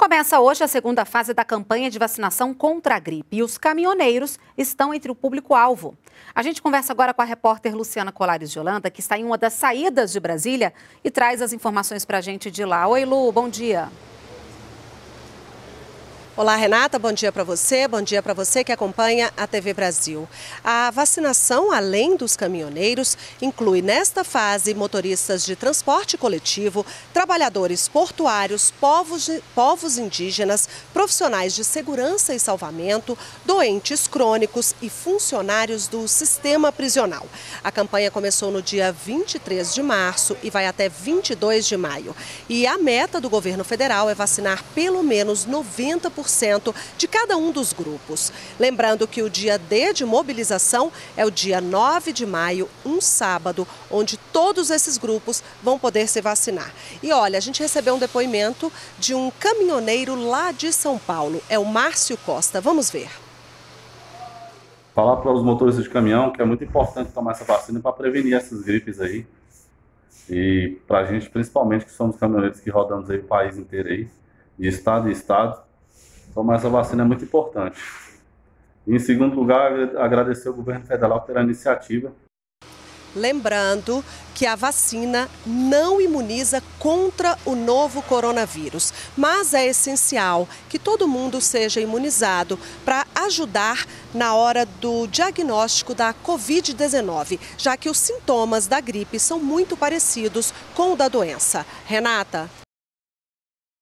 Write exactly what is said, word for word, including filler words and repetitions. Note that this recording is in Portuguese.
Começa hoje a segunda fase da campanha de vacinação contra a gripe e os caminhoneiros estão entre o público-alvo. A gente conversa agora com a repórter Luciana Colares de Holanda, que está em uma das saídas de Brasília e traz as informações para a gente de lá. Oi, Lu, bom dia. Olá, Renata, bom dia para você, bom dia para você que acompanha a T V Brasil. A vacinação, além dos caminhoneiros, inclui nesta fase motoristas de transporte coletivo, trabalhadores portuários, povos, povos indígenas, profissionais de segurança e salvamento, doentes crônicos e funcionários do sistema prisional. A campanha começou no dia vinte e três de março e vai até vinte e dois de maio. E a meta do governo federal é vacinar pelo menos noventa por cento de cada um dos grupos. Lembrando que o dia D de mobilização é o dia nove de maio, um sábado, onde todos esses grupos vão poder se vacinar. E olha, a gente recebeu um depoimento de um caminhoneiro lá de São Paulo, é o Márcio Costa. Vamos ver. Falar para os motoristas de caminhão que é muito importante tomar essa vacina para prevenir essas gripes aí. E para a gente, principalmente, que somos caminhoneiros que rodamos aí o país inteiro aí, de estado em estado, tomar essa vacina é muito importante. E, em segundo lugar, agradecer ao governo federal pela iniciativa. Lembrando que a vacina não imuniza contra o novo coronavírus, mas é essencial que todo mundo seja imunizado para ajudar na hora do diagnóstico da covid dezenove, já que os sintomas da gripe são muito parecidos com o da doença. Renata?